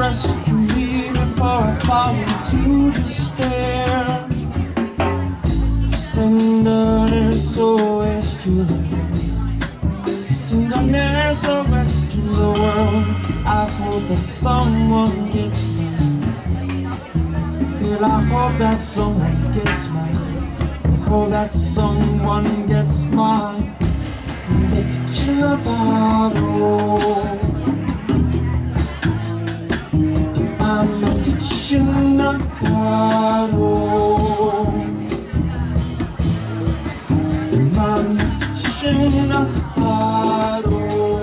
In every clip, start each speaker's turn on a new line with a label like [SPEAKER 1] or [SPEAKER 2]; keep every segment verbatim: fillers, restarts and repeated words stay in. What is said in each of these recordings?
[SPEAKER 1] rescue me before I fall into despair. Send an S O S to the world. Send an S O S to the world. I hope that someone gets me. Well, I hope that someone gets mine. I hope that someone gets mine. Message in a bottle. My message in a bottle. My message in a bottle.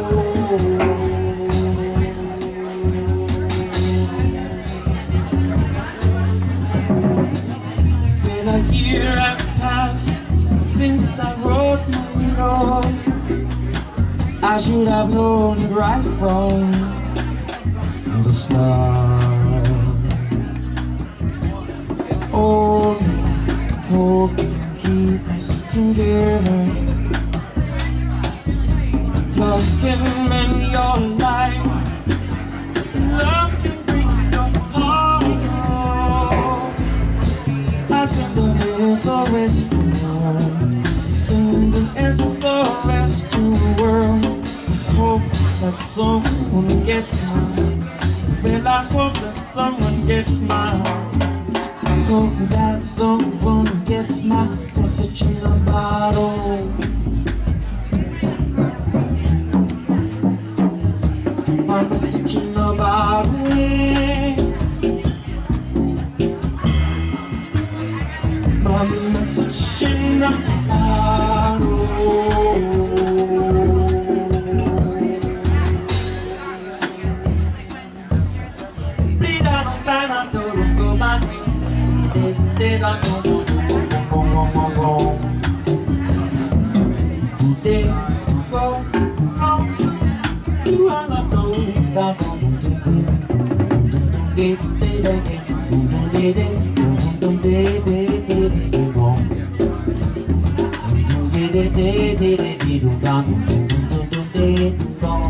[SPEAKER 1] Then a year has passed since I wrote my note. I should have known it right from the start. Only hope can keep us together. Love can mend your life. Love can break your heart. I send an S O S to the world. Send an S O S to the world. I hope that someone gets mine. Well, I hope that someone gets mine. I hope that someone gets my message in a bottle. My message in a bottle. My message in a bottle. Bleed out on pan, I'm told go my knees. Instead I go, go, go, go, go, go, go. There you go, from you are not going down, don't get stay again, don't get it, don't get it, don't go. Don't get it, don't get it, don't go.